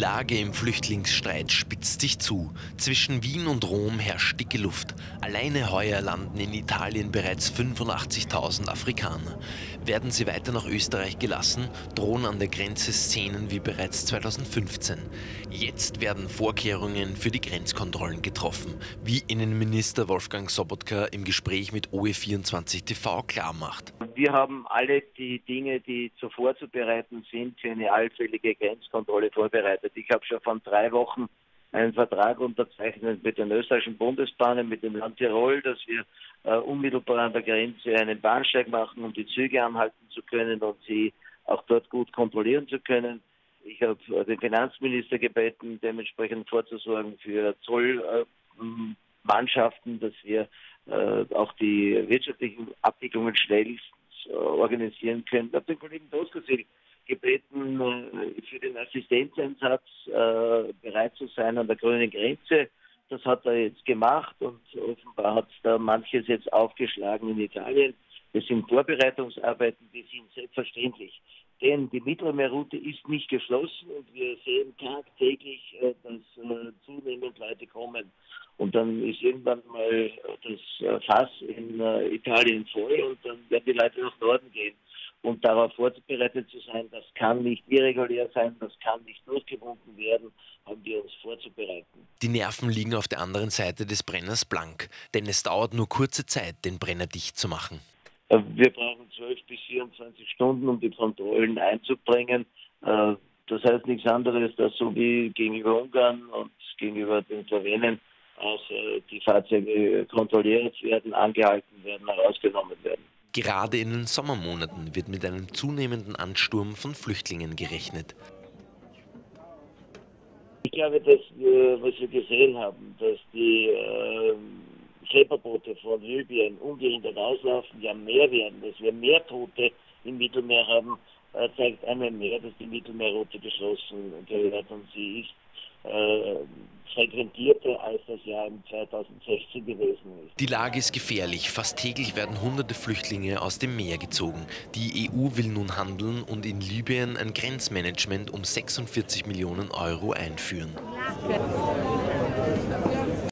Lage im Flüchtlingsstreit spitzt sich zu. Zwischen Wien und Rom herrscht dicke Luft. Alleine heuer landen in Italien bereits 85.000 Afrikaner. Werden sie weiter nach Österreich gelassen, drohen an der Grenze Szenen wie bereits 2015. Jetzt werden Vorkehrungen für die Grenzkontrollen getroffen, wie Innenminister Wolfgang Sobotka im Gespräch mit OE24 TV klarmacht. Wir haben alle die Dinge, die vorzubereiten sind, für eine allfällige Grenzkontrolle vorbereitet. Ich habe schon vor 3 Wochen einen Vertrag unterzeichnet mit den österreichischen Bundesbahnen, mit dem Land Tirol, dass wir unmittelbar an der Grenze einen Bahnsteig machen, um die Züge anhalten zu können und sie auch dort gut kontrollieren zu können. Ich habe den Finanzminister gebeten, dementsprechend vorzusorgen für Zollmannschaften, dass wir auch die wirtschaftlichen Abwicklungen schnellstens organisieren können. Ich habe den Kollegen Doskozil gebeten, für den Assistenzeinsatz bereit zu sein an der grünen Grenze. Das hat er jetzt gemacht und offenbar hat da manches jetzt aufgeschlagen in Italien. Das sind Vorbereitungsarbeiten, die sind selbstverständlich. Denn die Mittelmeerroute ist nicht geschlossen und wir sehen tagtäglich, dass zunehmend Leute kommen. Und dann ist irgendwann mal das Fass in Italien voll und dann werden die Leute nach Norden gehen. Und darauf vorbereitet zu sein, das kann nicht irregulär sein, das kann nicht durchgewunken werden, haben wir uns vorzubereiten. Die Nerven liegen auf der anderen Seite des Brenners blank, denn es dauert nur kurze Zeit, den Brenner dicht zu machen. Wir brauchen 12 bis 24 Stunden, um die Kontrollen einzubringen. Das heißt nichts anderes, dass so wie gegenüber Ungarn und gegenüber den Slowenen auch die Fahrzeuge kontrolliert werden, angehalten werden, herausgenommen werden. Gerade in den Sommermonaten wird mit einem zunehmenden Ansturm von Flüchtlingen gerechnet. Ich glaube, dass was wir gesehen haben, dass die Schlepperboote von Libyen ungehindert auslaufen, ja mehr werden, dass wir mehr Tote im Mittelmeer haben, zeigt einmal mehr, dass die Mittelmeerroute geschlossen gehört und sie ist frequentierter als das Jahr 2016 gewesen ist. Die Lage ist gefährlich. Fast täglich werden hunderte Flüchtlinge aus dem Meer gezogen. Die EU will nun handeln und in Libyen ein Grenzmanagement um 46 Millionen Euro einführen.